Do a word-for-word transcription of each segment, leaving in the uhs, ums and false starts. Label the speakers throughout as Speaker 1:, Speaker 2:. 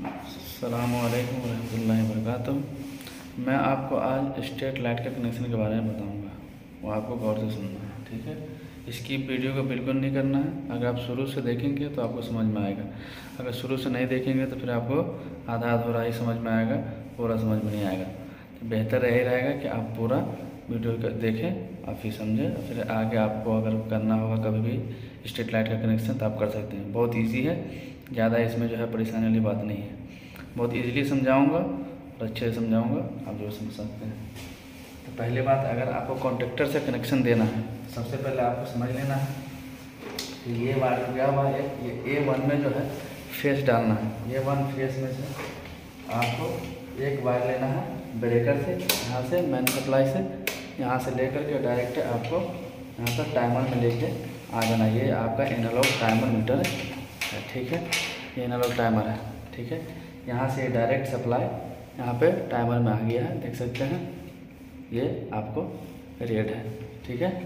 Speaker 1: अस्सलामुअलैकुम रहमतुल्लाहि वबरकातुहू। मैं आपको आज स्ट्रीट लाइट के कनेक्शन के बारे में बताऊंगा, वो आपको गौर से सुनना है, ठीक है। इसकी वीडियो को बिल्कुल नहीं करना है। अगर आप शुरू से देखेंगे तो आपको समझ में आएगा, अगर शुरू से नहीं देखेंगे तो फिर आपको आधा अधूरा ही समझ में आएगा, पूरा समझ में नहीं आएगा। तो बेहतर यही रहेगा कि आप पूरा वीडियो देखें, आप ही समझें, फिर आगे आपको अगर करना होगा कभी भी स्ट्रीट लाइट का कनेक्शन तो आप कर सकते हैं। बहुत ईजी है, ज़्यादा इसमें जो है परेशानी वाली बात नहीं है। बहुत इजीली समझाऊंगा और अच्छे से समझाऊंगा, आप जो समझ सकते हैं। तो पहली बात, अगर आपको कॉन्ट्रैक्टर से कनेक्शन देना है, सबसे पहले आपको समझ लेना है कि ये वायर क्या हुआ है, ये ए वन में जो है फेस डालना है। ए वन फेस में से आपको एक वायर लेना है ब्रेकर से, यहाँ से मेन सप्लाई से, यहाँ से लेकर के डायरेक्ट आपको यहाँ पर टाइमर में लेके आ जाना। ये आपका एनालॉग टाइमर मीटर है, ठीक है। ये एनालॉग टाइमर है, ठीक है। यहाँ से डायरेक्ट सप्लाई यहाँ पे टाइमर में आ गया है, देख सकते हैं। ये आपको रेड है, ठीक है,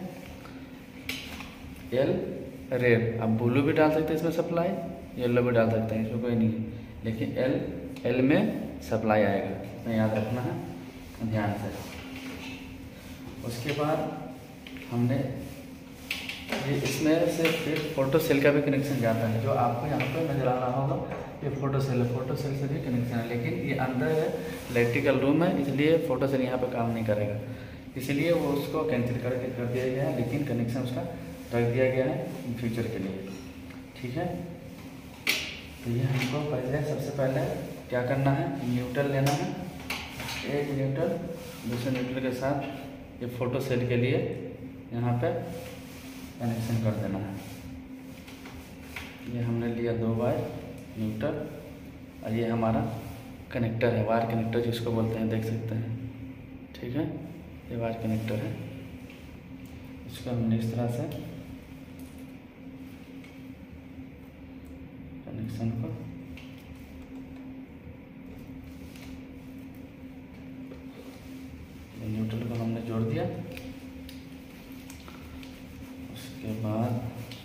Speaker 1: एल रेड। आप ब्लू भी डाल सकते हैं इसमें सप्लाई, येलो भी डाल सकते हैं, इसमें कोई नहीं है, लेकिन एल एल में सप्लाई आएगा, इतना याद रखना है ध्यान से। उसके बाद हमने ये इसमें से फिर फोटो सेल का भी कनेक्शन जाता है, जो आपको यहाँ पर नजर आ रहा होगा। ये फोटो सेल है, फोटो सेल से भी कनेक्शन है, लेकिन ये अंदर है, इलेक्ट्रिकल रूम है, इसलिए फोटो सेल यहाँ पे काम नहीं करेगा, इसलिए वो उसको कैंसिल करके कर दिया गया है, लेकिन कनेक्शन उसका रख दिया गया है फ्यूचर के लिए, ठीक है। तो ये हमको पहले सबसे पहले क्या करना है, न्यूट्रल लेना है। एक न्यूट्रल दूसरे न्यूट्रल के साथ ये फोटो सेल के लिए यहाँ पे कनेक्शन कर देना है। ये हमने लिया दो वायर न्यूट्रल, और ये हमारा कनेक्टर है, वायर कनेक्टर जिसको बोलते हैं, देख सकते हैं, ठीक है। ये वायर कनेक्टर है, इसको हमने इस तरह से कनेक्शन को न्यूट्रल को हमने जोड़ दिया। उसके बाद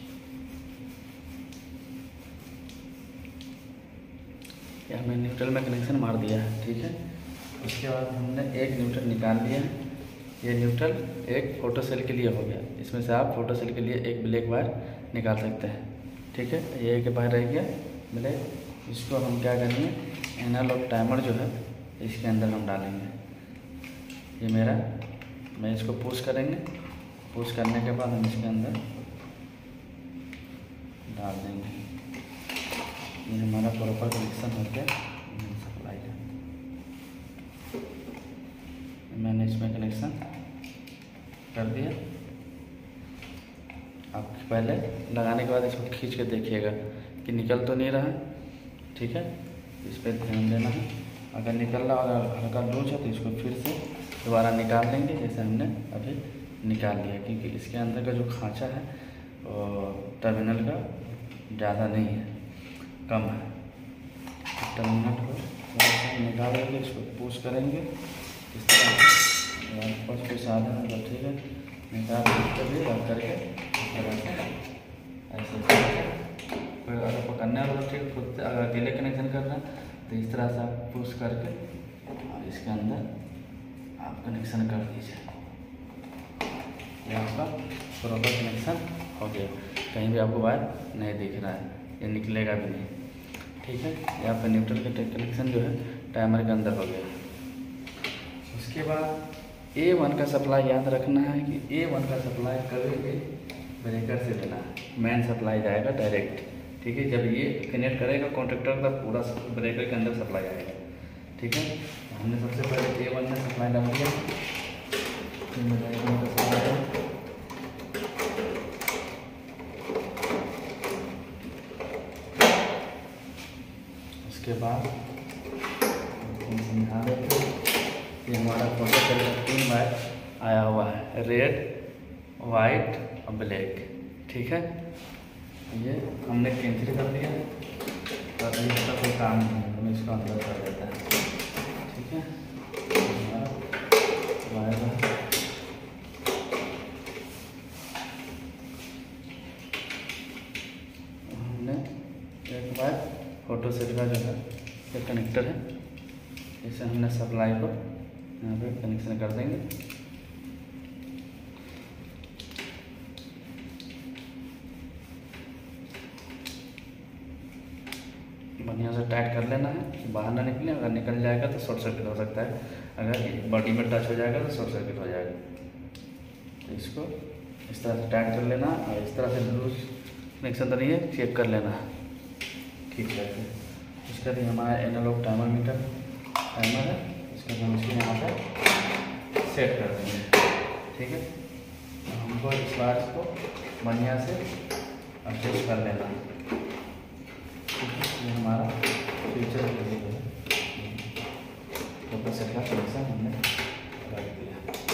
Speaker 1: ये हमने न्यूट्रल में कनेक्शन मार दिया है, ठीक है। उसके बाद हमने एक न्यूट्रल निकाल लिया है। ये न्यूट्रल एक फोटो सेल के लिए हो गया, इसमें से आप फोटो सेल के लिए एक ब्लैक वायर निकाल सकते हैं, ठीक है। ये एक वायर रह गया ब्लैक, इसको हम क्या करेंगे, एनालॉग टाइमर जो है इसके अंदर हम डालेंगे। ये मेरा, मैं इसको पुश करेंगे, पुश करने के बाद हम इसके अंदर डाल देंगे। ये हमारा प्रॉपर कनेक्शन हो गया सप्लाई का। मैंने इसमें कनेक्शन कर दिया। आप पहले लगाने के बाद इसको खींच के देखिएगा कि निकल तो नहीं रहा है, ठीक है। इस पर ध्यान देना है, अगर निकल रहा और हल्का लूज है तो इसको फिर से दोबारा निकाल देंगे, जैसे हमने अभी निकाल लिया, क्योंकि इसके अंदर का जो खांचा है वो टर्मिनल का ज़्यादा नहीं है, कम है। टर्मिनल को थोड़ा सा निकाल देंगे, इसको पुश करेंगे इस तरह से, फर्स्ट पे साधन है, ठीक है। निकाल के रख करके ऐसे फिर अगर पकड़ने वाला तो ठीक, खुद से अगर अकेले कनेक्शन करना है तो इस तरह से आप पुश करके और इसके अंदर आप कनेक्शन कर दीजिए। ये आपका प्रॉपर कनेक्शन हो गया, कहीं भी आपको वायर नहीं दिख रहा है, ये निकलेगा भी नहीं, ठीक है। ये आपका न्यूट्रल का कनेक्शन जो है टाइमर के अंदर हो गया। उसके बाद ए वन का सप्लाई याद रखना है कि ए वन का सप्लाई कभी भी ब्रेकर से देना है, मेन सप्लाई जाएगा डायरेक्ट, ठीक है। जब ये कनेक्ट करेगा कॉन्ट्रैक्टर तब पूरा ब्रेकर के अंदर सप्लाई आएगा, ठीक है। हमने सबसे पहले ए वन में सप्लाई डाल दिया, उसके बाद समझा देते हैं, ये हमारा फोटो सेल का तीन वायर आया हुआ है, रेड, वाइट और ब्लैक, ठीक है। ये हमने कैंसिल कर दिया, और इसका कोई काम नहीं है, हम इसको अंदर कर देते हैं, ठीक है। वायर हमने एक वायर फोटो सेल का जो है ये कनेक्टर है, इसे हमने सप्लाई को यहाँ पे कनेक्शन कर देंगे। बढ़िया से टाइट कर लेना है, बाहर ना निकले। अगर निकल जाएगा तो शॉर्ट सर्किट हो सकता है, अगर बॉडी में टच हो जाएगा तो शॉर्ट सर्किट हो जाएगा। तो इसको इस तरह से टाइट कर लेना और इस तरह से लूज कनेक्शन तो नहीं है, चेक कर लेना ठीक है। इसका भी हमारा एनालॉग टाइमर मीटर टाइमर है, इसका हम इसके यहाँ पर सेट कर देंगे। ठीक है, तो हमको इस बार इसको बढ़िया से एडजस्ट कर लेना। ये हमारा फ्यूचर के लिए है, तो सेट का कनेक्शन हमने रख दिया।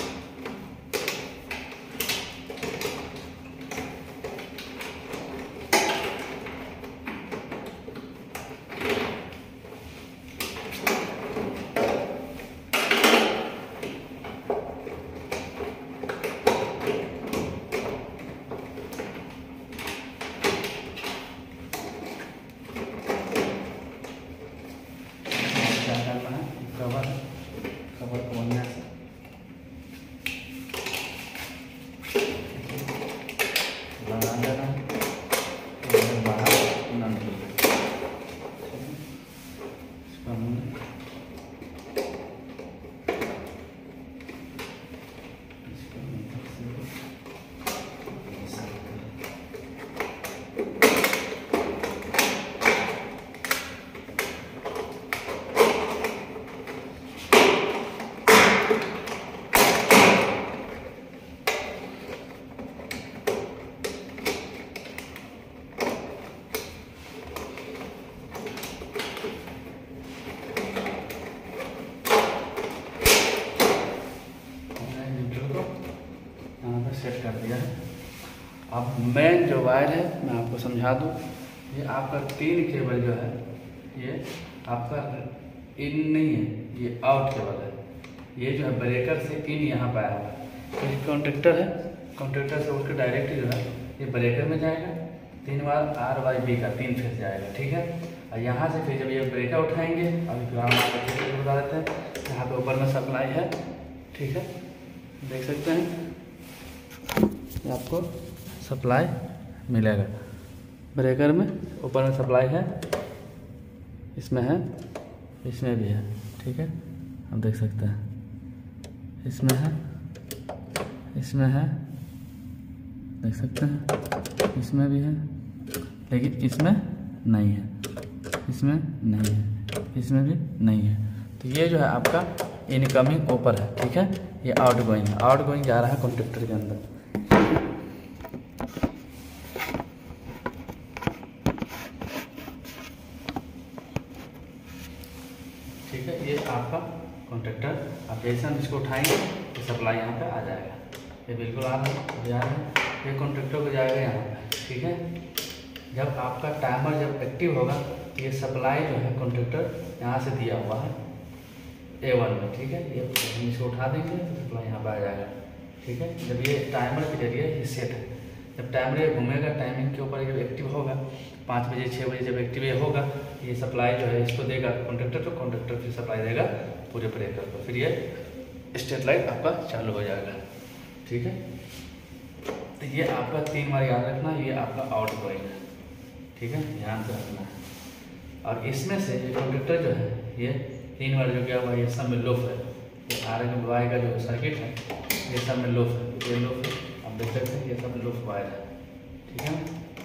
Speaker 1: कवर कवर को बढ़िया से लगा देना है, बाहर न निकले। इसको हमने सेट कर दिया है। अब मेन जो वायर है मैं आपको समझा दूँ, ये आपका तीन केबल जो है ये आपका इन नहीं है, ये आउट केबल है। ये जो है ब्रेकर से इन यहाँ पर आया हुआ है, ये कॉन्ट्रैक्टर है, कॉन्ट्रैक्टर से उसके डायरेक्ट जो है ये ब्रेकर में जाएगा, तीन बार आर वाई बी का तीन फेज जाएगा। ठीक है, और यहाँ से फिर जब ये ब्रेकर उठाएंगे, अभी फिर हम आपको बता देते हैं, यहाँ पे ऊपर में सप्लाई है। ठीक है, देख सकते हैं आपको सप्लाई मिलेगा ब्रेकर में, ऊपर में सप्लाई है, इसमें है, इसमें भी है। ठीक है, आप देख सकते हैं, इसमें है, इसमें है, देख सकते हैं, इसमें भी है, लेकिन इसमें नहीं है, इसमें नहीं है, इसमें भी नहीं है। तो ये जो है आपका इनकमिंग ऊपर है। ठीक है, ये आउट गोइंग है, आउट गोइंग जा रहा है कॉन्ट्रैक्टर के अंदर। ठीक है, ये आपका कॉन्ट्रैक्टर, आप जैसे हम इसको उठाएंगे तो सप्लाई यहाँ पे आ जाएगा। ये बिल्कुल आ रहा है, जा रहा है, ये कॉन्ट्रैक्टर को जाएगा यहाँ पे। ठीक है, जब आपका टाइमर जब एक्टिव होगा तो ये सप्लाई जो है कॉन्ट्रैक्टर यहाँ से दिया हुआ है ए वन में। ठीक है, ये हम इसको उठा देंगे तो सप्लाई यहाँ पर आ जाएगा। ठीक है, जब ये टाइमर के जरिए ये सेट है, जब टाइमर ये घूमेगा टाइमिंग के ऊपर जब एक्टिव होगा, पाँच बजे छः बजे जब एक्टिव ये होगा, ये सप्लाई जो है इसको देगा कॉन्ट्रैक्टर को, कॉन्ट्रैक्टर फिर सप्लाई देगा पूरे ब्रेकर को, फिर ये स्ट्रीट लाइट आपका चालू हो जाएगा। ठीक है, तो ये आपका तीन बार याद रखना, ये आपका आउट गोइंग है। ठीक है, ध्यान से रखना है। और इसमें से ये कॉन्ट्रैक्टर जो है ये तीन बार जो गया हुआ ये सब में लूप है, ये आर एम वाई का जो सर्किट है ये सब में लूप है, ये लूप है, आप देख सकते हैं, ये सब लूप वायर है। ठीक है,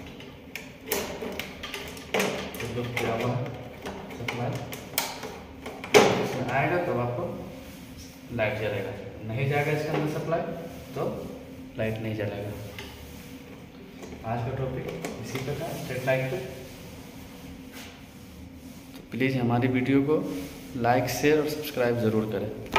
Speaker 1: तो लूप किया हुआ है सप्लाई, इसमें आएगा तब तो आपको लाइट जलेगा, नहीं जाएगा इसके अंदर सप्लाई तो लाइट नहीं जलेगा। आज का टॉपिक इसी का था, स्ट्रीट लाइट पे। प्लीज़ हमारी वीडियो को लाइक शेयर और सब्सक्राइब ज़रूर करें।